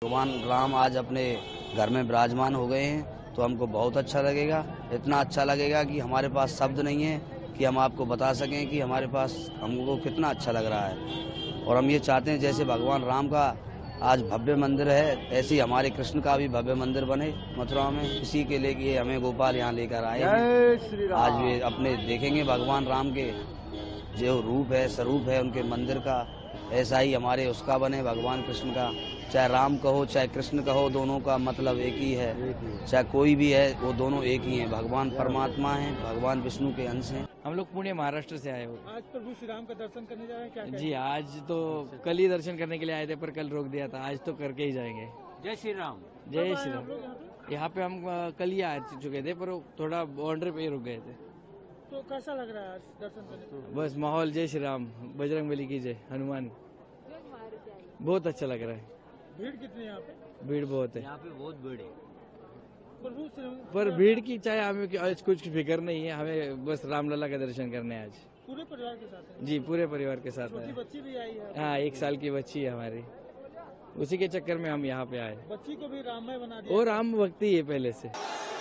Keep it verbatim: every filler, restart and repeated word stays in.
भगवान राम आज अपने घर में विराजमान हो गए हैं तो हमको बहुत अच्छा लगेगा। इतना अच्छा लगेगा कि हमारे पास शब्द नहीं है कि हम आपको बता सकें कि हमारे पास हमको कितना अच्छा लग रहा है। और हम ये चाहते हैं जैसे भगवान राम का आज भव्य मंदिर है, ऐसे ही हमारे कृष्ण का भी भव्य मंदिर बने मथुरा में। इसी के लिए हमें गोपाल यहाँ लेकर आए हैं। आज वे अपने देखेंगे भगवान राम के जो रूप है, स्वरूप है उनके मंदिर का, ऐसा ही हमारे उसका बने भगवान कृष्ण का। चाहे राम कहो चाहे कृष्ण कहो, दोनों का मतलब एक ही है। चाहे कोई भी है, वो दोनों एक ही हैं। भगवान परमात्मा हैं, भगवान विष्णु के अंश हैं। हम लोग पुणे महाराष्ट्र से आए हो। आज प्रभु श्री राम का दर्शन करने जा रहे हैं, क्या जी आज तो कल ही दर्शन करने के लिए आए थे, पर कल रोक दिया था। आज तो करके ही जाएंगे। जय श्री राम। जय श्री राम। यहाँ पे हम कल ही आ चुके थे, पर थोड़ा बाउंड्री पे ही रुक गए थे। तो कैसा लग रहा है आज दर्शन करने? बस माहौल जय श्री राम, बजरंगबली की जय, हनुमान। बहुत अच्छा लग रहा है। भीड़ कितनी है यहाँ पे? भीड़ बहुत है यहाँ पे, बहुत भीड़ है। प्रभु श्री पर भीड़ की चाहे हमें आज कुछ फिक्र नहीं है। हमें बस रामलला का दर्शन करने आज। पूरे परिवार के साथ है? जी पूरे परिवार के साथ छोटी है। बच्ची भी आई है? हाँ, एक साल की बच्ची है हमारी, उसी के चक्कर में हम यहाँ पे आए। बच्ची को भी राममय बना दिया। और राम भक्ति है पहले से।